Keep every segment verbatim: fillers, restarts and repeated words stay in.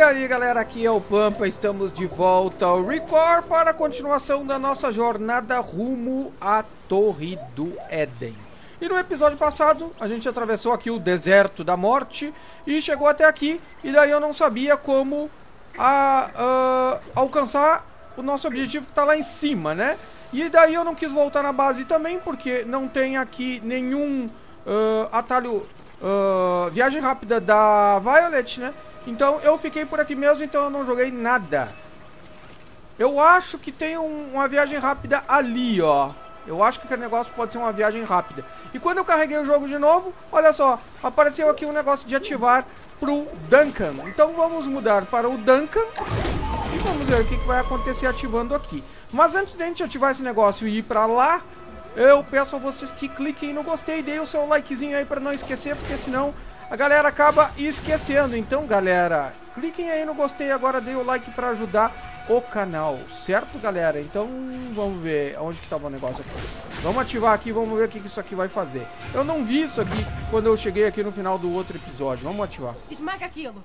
aí galera, aqui é o Pampa, estamos de volta ao Record para a continuação da nossa jornada rumo à Torre do Éden. E no episódio passado a gente atravessou aqui o deserto da morte e chegou até aqui, e daí eu não sabia como a, a, alcançar o nosso objetivo que está lá em cima, né? E daí eu não quis voltar na base também, porque não tem aqui nenhum uh, atalho, uh, viagem rápida da Violet, né? Então eu fiquei por aqui mesmo, então eu não joguei nada. Eu acho que tem um, uma viagem rápida ali, ó. Eu acho que aquele negócio pode ser uma viagem rápida. E quando eu carreguei o jogo de novo, olha só, apareceu aqui um negócio de ativar pro Duncan. Então vamos mudar para o Duncan e vamos ver o que, que vai acontecer ativando aqui. Mas antes de a gente ativar esse negócio e ir pra lá, eu peço a vocês que cliquem no gostei e deem o seu likezinho aí pra não esquecer, porque senão a galera acaba esquecendo. Então, galera, cliquem aí no gostei agora, deem o like pra ajudar o canal, certo, galera? Então, vamos ver onde que tava o negócio aqui. Vamos ativar aqui, vamos ver o que, que isso aqui vai fazer. Eu não vi isso aqui quando eu cheguei aqui no final do outro episódio. Vamos ativar. Esmaga aquilo.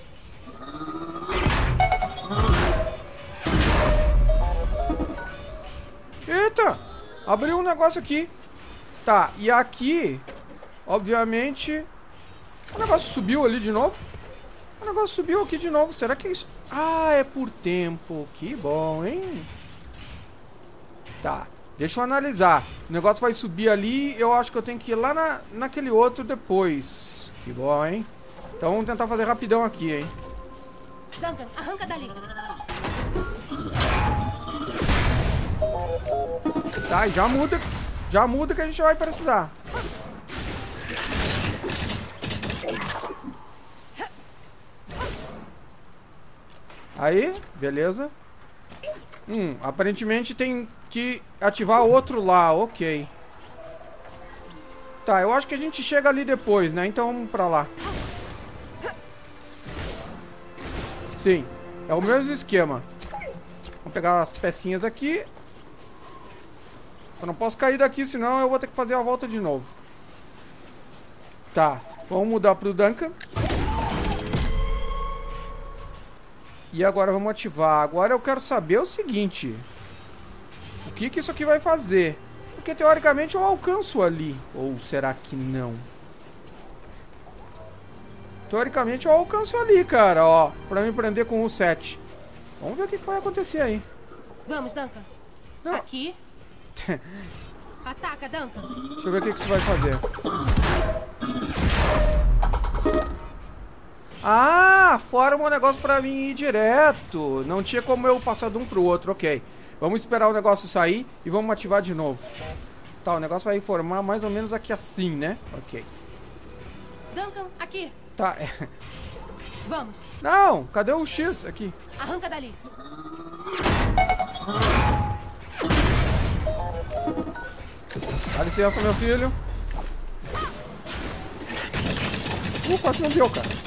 Eita! Abriu um negócio aqui. Tá, e aqui, obviamente, o negócio subiu ali de novo. O negócio subiu aqui de novo. Será que é isso? Ah, é por tempo. Que bom, hein? Tá, deixa eu analisar. O negócio vai subir ali. Eu acho que eu tenho que ir lá na, naquele outro depois. Que bom, hein? Então vamos tentar fazer rapidão aqui, hein? Duncan, arranca dali. Tá, e já muda. Já muda que a gente vai precisar. Aí, beleza. Hum, aparentemente tem que ativar outro lá, ok. Tá, eu acho que a gente chega ali depois, né? Então vamos pra lá. Sim, é o mesmo esquema. Vamos pegar as pecinhas aqui. Eu não posso cair daqui, senão eu vou ter que fazer a volta de novo. Tá, vamos mudar pro Duncan. E agora vamos ativar. Agora eu quero saber o seguinte. O que que isso aqui vai fazer? Porque teoricamente eu alcanço ali. Ou será que não? Teoricamente eu alcanço ali, cara, ó. Pra me prender com o sete. Vamos ver o que que vai acontecer aí. Vamos, Duncan. Não. Aqui. Ataca, Duncan. Deixa eu ver o que que isso vai fazer. Ah, forma um negócio pra mim ir direto. Não tinha como eu passar de um pro outro, ok. Vamos esperar o negócio sair e vamos ativar de novo. Tá, o negócio vai formar mais ou menos aqui assim, né? Ok. Duncan, aqui. Tá, é. Vamos. Não, cadê o X aqui? Arranca dali. Dá licença, meu filho. Uh, quase não deu, cara.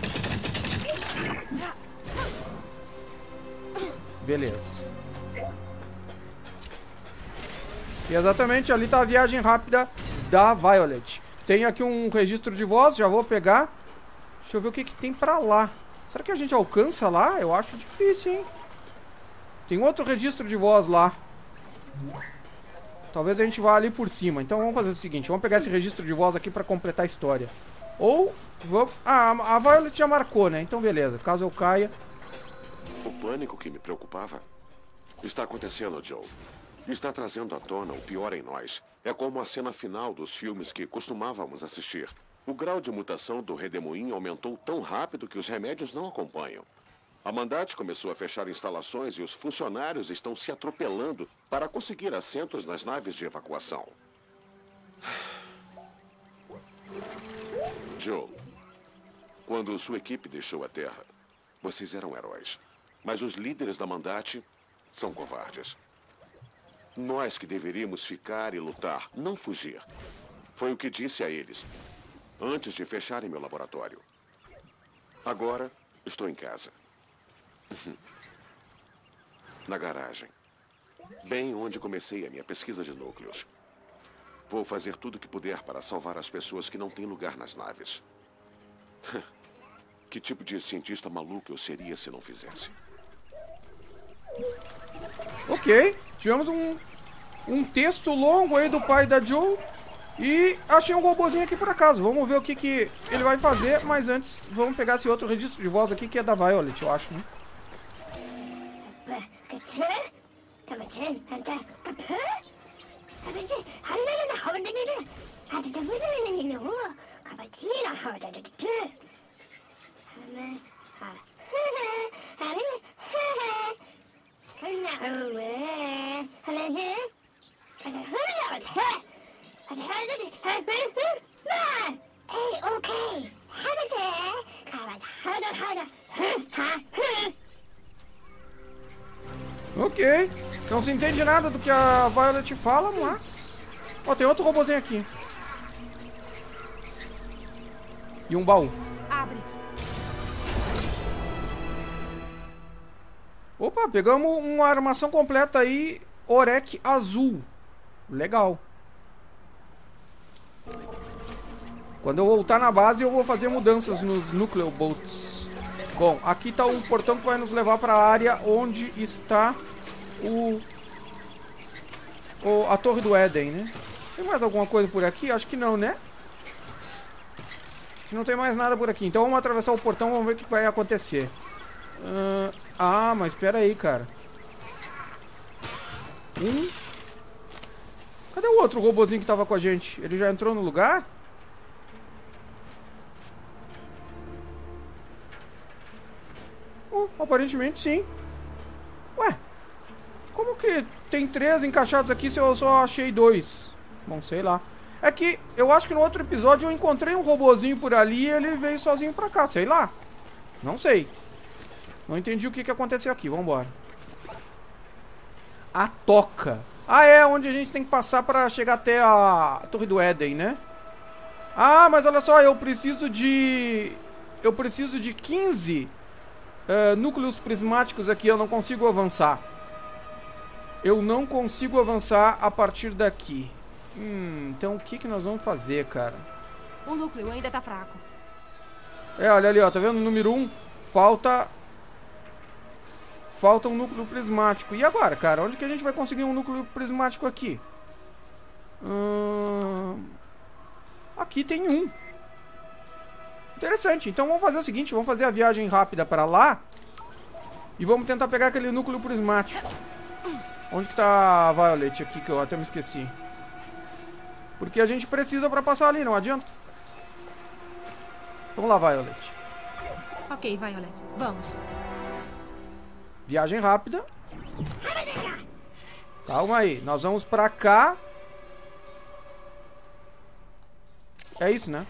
Beleza. E exatamente ali tá a viagem rápida da Violet. Tem aqui um registro de voz, já vou pegar. Deixa eu ver o que que tem pra lá. Será que a gente alcança lá? Eu acho difícil, hein? Tem outro registro de voz lá. Talvez a gente vá ali por cima. Então vamos fazer o seguinte, vamos pegar esse registro de voz aqui pra completar a história. Ou vamos... Ah, a Violet já marcou, né? Então beleza, caso eu caia. O pânico que me preocupava está acontecendo, Joe. Está trazendo à tona o pior em nós. É como a cena final dos filmes que costumávamos assistir. O grau de mutação do redemoinho aumentou tão rápido que os remédios não acompanham. A Mandate começou a fechar instalações e os funcionários estão se atropelando para conseguir assentos nas naves de evacuação. Joe, quando sua equipe deixou a Terra, vocês eram heróis. Mas os líderes da Mandate são covardes. Nós que deveríamos ficar e lutar, não fugir. Foi o que disse a eles, antes de fecharem meu laboratório. Agora, estou em casa. Na garagem. Bem onde comecei a minha pesquisa de núcleos. Vou fazer tudo o que puder para salvar as pessoas que não têm lugar nas naves. que tipo de cientista maluco eu seria se não fizesse. Ok, tivemos um, um texto longo aí do pai da Joe. E achei um robozinho aqui por acaso. Vamos ver o que, que ele vai fazer. Mas antes, vamos pegar esse outro registro de voz aqui, que é da Violet, eu acho, né? Ok, não se entende nada do que a Violet fala, mas... Ó, tem outro robozinho aqui. E um baú. Abre. Opa, pegamos uma armação completa aí, Orek azul. Legal. Quando eu voltar na base, eu vou fazer mudanças nos Nuclear Bolts. Bom, aqui está um portão que vai nos levar para a área onde está o, o a Torre do Éden, né? Tem mais alguma coisa por aqui? Acho que não, né? Acho que não tem mais nada por aqui. Então vamos atravessar o portão, vamos ver o que vai acontecer. Uh, ah, mas espera aí, cara. Um... Cadê o outro robozinho que estava com a gente? Ele já entrou no lugar? Uh, aparentemente sim. Ué, como que tem três encaixados aqui se eu só achei dois? Bom, sei lá. É que eu acho que no outro episódio eu encontrei um robozinho por ali e ele veio sozinho pra cá, sei lá. Não sei. Não entendi o que, que aconteceu aqui, vambora. A toca. Ah, é onde a gente tem que passar pra chegar até a Torre do Éden, né? Ah, mas olha só, eu preciso de... Eu preciso de quinze uh, núcleos prismáticos aqui, eu não consigo avançar. Eu não consigo avançar a partir daqui. Hum, então o que, que nós vamos fazer, cara? O núcleo ainda tá fraco. É, olha ali, ó, tá vendo? Número um, falta... Falta um núcleo prismático. E agora, cara? Onde que a gente vai conseguir um núcleo prismático aqui? Hum... Aqui tem um. Interessante. Então vamos fazer o seguinte. Vamos fazer a viagem rápida para lá. E vamos tentar pegar aquele núcleo prismático. Onde que tá a Violet aqui, que eu até me esqueci. Porque a gente precisa para passar ali, não adianta. Vamos lá, Violet. Ok, Violet. Vamos. Viagem rápida. Calma aí. Nós vamos pra cá. É isso, né?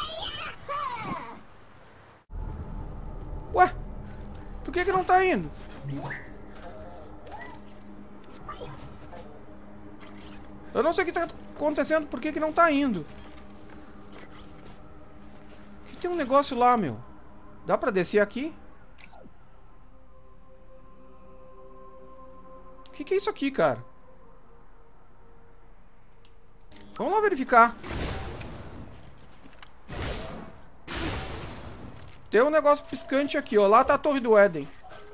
Ué? Por que que não tá indo? Eu não sei o que tá acontecendo. Por que que não tá indo? Aqui tem um negócio lá, meu. Dá pra descer aqui? O que, que é isso aqui, cara? Vamos lá verificar. Tem um negócio piscante aqui, ó. Lá tá a Torre do Éden.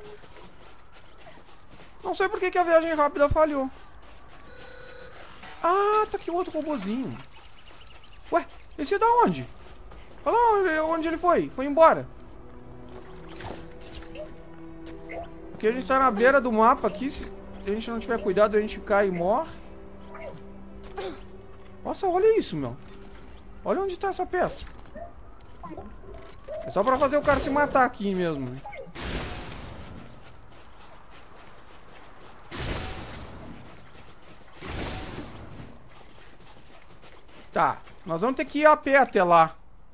Não sei por que, que a viagem rápida falhou. Ah, tá aqui outro robozinho. Ué, esse é da onde? Olha lá onde ele foi. Foi embora. Aqui a gente tá na beira do mapa aqui. Se a gente não tiver cuidado, a gente cai e morre. Nossa, olha isso, meu. Olha onde tá essa peça. É só pra fazer o cara se matar aqui mesmo. Tá, nós vamos ter que ir a pé até lá.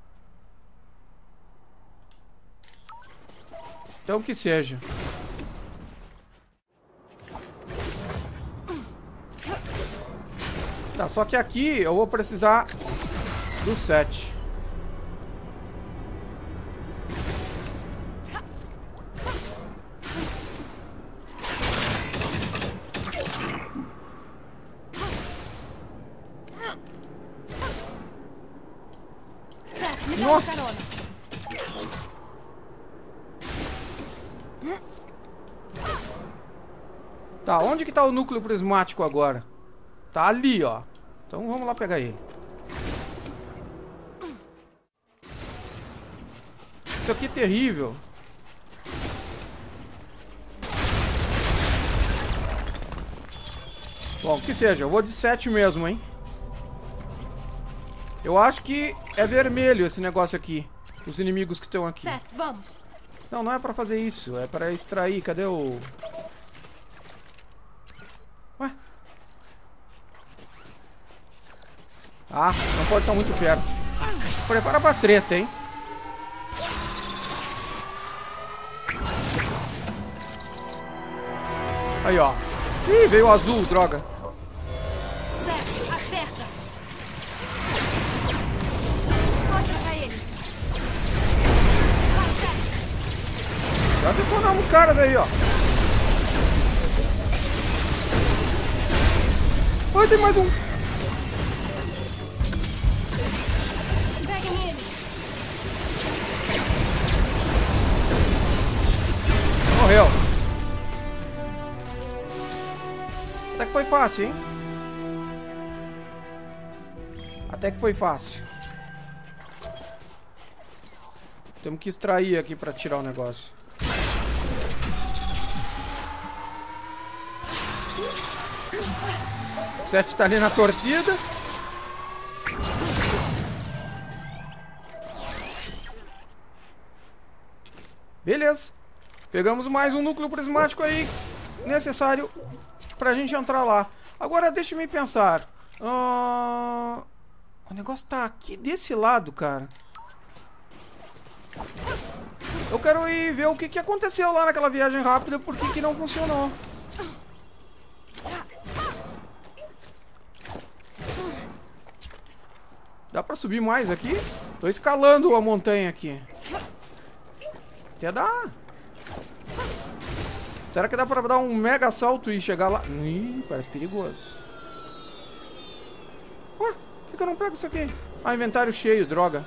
Então que seja. Tá, só que aqui eu vou precisar do sete. Nossa! Tá, onde que tá o núcleo prismático agora? Tá ali, ó. Então vamos lá pegar ele. Isso aqui é terrível. Bom, que seja, eu vou de sete mesmo, hein? Eu acho que é vermelho esse negócio aqui. Os inimigos que estão aqui. Certo, vamos. Não, não é pra fazer isso. É pra extrair. Cadê o... Ué? Ah, não pode estar muito perto. Prepara pra treta, hein? Aí, ó. Ih, veio o azul, droga. Certo, acerta. Mostra pra eles. Vai, certo. Já detonamos os caras aí, ó. Ai, tem mais um. Peguem eles. Morreu. Até que foi fácil, hein? Até que foi fácil. Temos que extrair aqui pra tirar o negócio. O Seth tá ali na torcida. Beleza. Pegamos mais um núcleo prismático aí necessário pra gente entrar lá. Agora deixa-me pensar. Uh... O negócio tá aqui desse lado, cara. Eu quero ir ver o que, que aconteceu lá naquela viagem rápida. Por que que não funcionou. Dá pra subir mais aqui? Tô escalando a montanha aqui. Até dá. Será que dá pra dar um mega salto e chegar lá? Ih, parece perigoso. Ué, por que que eu não pego isso aqui? Ah, inventário cheio, droga.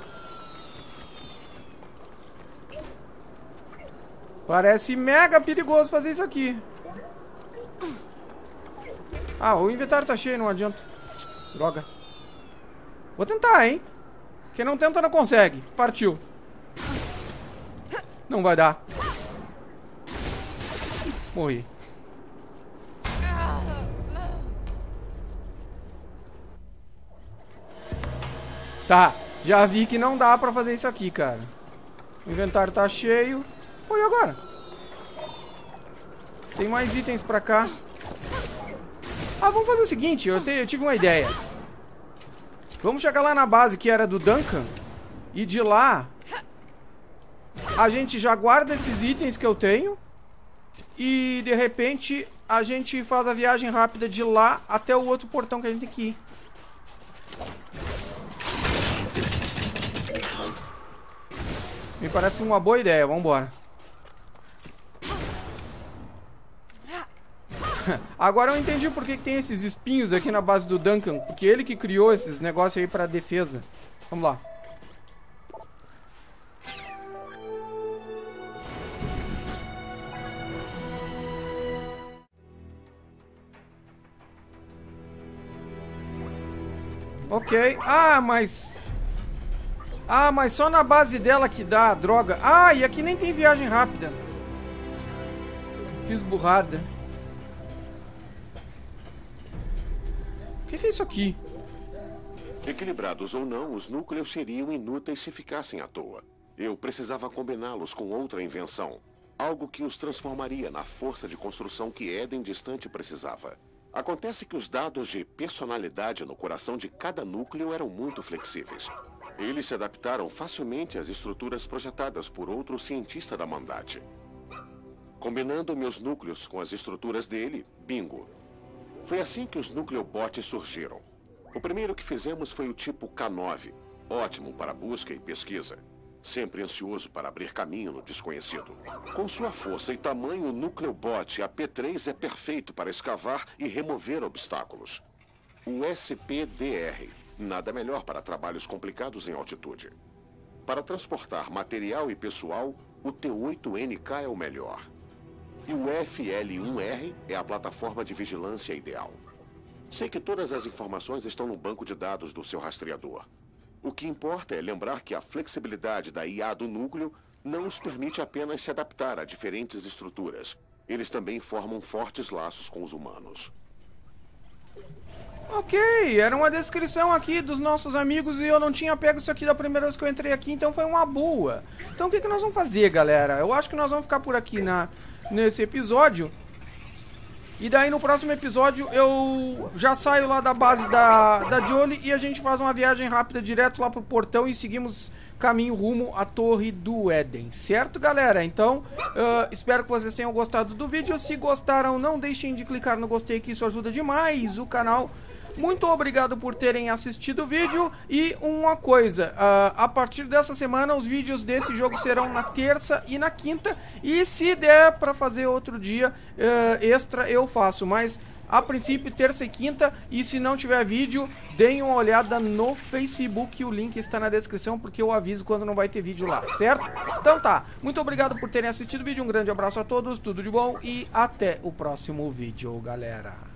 Parece mega perigoso fazer isso aqui. Ah, o inventário tá cheio, não adianta. Droga. Vou tentar, hein? Quem não tenta não consegue. Partiu. Não vai dar. Morri. Tá, já vi que não dá pra fazer isso aqui, cara. O inventário tá cheio. Oi, agora? Tem mais itens pra cá. Ah, vamos fazer o seguinte, eu, te, eu tive uma ideia. Vamos chegar lá na base que era do Duncan. E de lá a gente já guarda esses itens que eu tenho. E de repente a gente faz a viagem rápida de lá até o outro portão que a gente tem que ir. Me parece uma boa ideia, vambora. Agora eu entendi por que que tem esses espinhos aqui na base do Duncan. Porque ele que criou esses negócios aí pra defesa. Vamos lá. Ok. Ah, mas... Ah, mas só na base dela que dá, droga. Ah, e aqui nem tem viagem rápida. Fiz burrada. O que, que é isso aqui? Equilibrados ou não, os núcleos seriam inúteis se ficassem à toa. Eu precisava combiná-los com outra invenção. Algo que os transformaria na força de construção que Eden distante precisava. Acontece que os dados de personalidade no coração de cada núcleo eram muito flexíveis. Eles se adaptaram facilmente às estruturas projetadas por outro cientista da Mandate. Combinando meus núcleos com as estruturas dele, bingo. Foi assim que os Nucleobots surgiram. O primeiro que fizemos foi o tipo K nove, ótimo para busca e pesquisa. Sempre ansioso para abrir caminho no desconhecido. Com sua força e tamanho, o Nucleobot A P três é perfeito para escavar e remover obstáculos. O S P D R, nada melhor para trabalhos complicados em altitude. Para transportar material e pessoal, o T oito N K é o melhor. E o F L um R é a plataforma de vigilância ideal. Sei que todas as informações estão no banco de dados do seu rastreador. O que importa é lembrar que a flexibilidade da I A do núcleo não os permite apenas se adaptar a diferentes estruturas. Eles também formam fortes laços com os humanos. Ok, era uma descrição aqui dos nossos amigos e eu não tinha pego isso aqui da primeira vez que eu entrei aqui, então foi uma boa. Então o que, que nós vamos fazer, galera? Eu acho que nós vamos ficar por aqui na, nesse episódio. E daí no próximo episódio eu já saio lá da base da, da Jolie e a gente faz uma viagem rápida direto lá pro portão e seguimos caminho rumo à Torre do Éden, certo, galera? Então, uh, espero que vocês tenham gostado do vídeo. Se gostaram, não deixem de clicar no gostei, que isso ajuda demais o canal. Muito obrigado por terem assistido o vídeo. E uma coisa, uh, a partir dessa semana os vídeos desse jogo serão na terça e na quinta. E se der pra fazer outro dia uh, extra, eu faço. Mas a princípio terça e quinta. E se não tiver vídeo, deem uma olhada no Facebook. O link está na descrição, porque eu aviso quando não vai ter vídeo lá, certo? Então tá, muito obrigado por terem assistido o vídeo. Um grande abraço a todos, tudo de bom e até o próximo vídeo, galera.